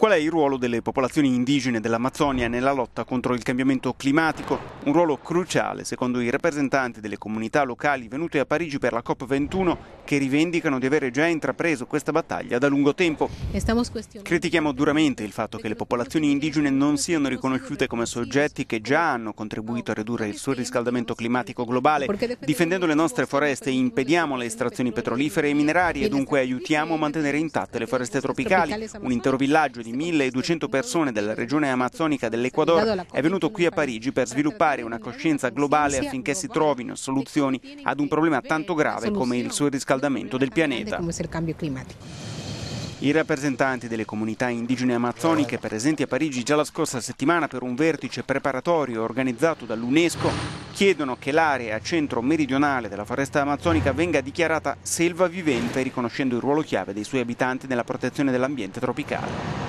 Qual è il ruolo delle popolazioni indigene dell'Amazzonia nella lotta contro il cambiamento climatico? Un ruolo cruciale, secondo i rappresentanti delle comunità locali venuti a Parigi per la COP21, che rivendicano di avere già intrapreso questa battaglia da lungo tempo. Critichiamo duramente il fatto che le popolazioni indigene non siano riconosciute come soggetti che già hanno contribuito a ridurre il surriscaldamento climatico globale. Difendendo le nostre foreste impediamo le estrazioni petrolifere e minerarie e dunque aiutiamo a mantenere intatte le foreste tropicali. Un intero villaggio di 1200 persone della regione amazzonica dell'Ecuador è venuto qui a Parigi per sviluppare una coscienza globale affinché si trovino soluzioni ad un problema tanto grave come il surriscaldamento del pianeta. I rappresentanti delle comunità indigene amazzoniche presenti a Parigi già la scorsa settimana per un vertice preparatorio organizzato dall'UNESCO chiedono che l'area centro-meridionale della foresta amazzonica venga dichiarata selva vivente, riconoscendo il ruolo chiave dei suoi abitanti nella protezione dell'ambiente tropicale.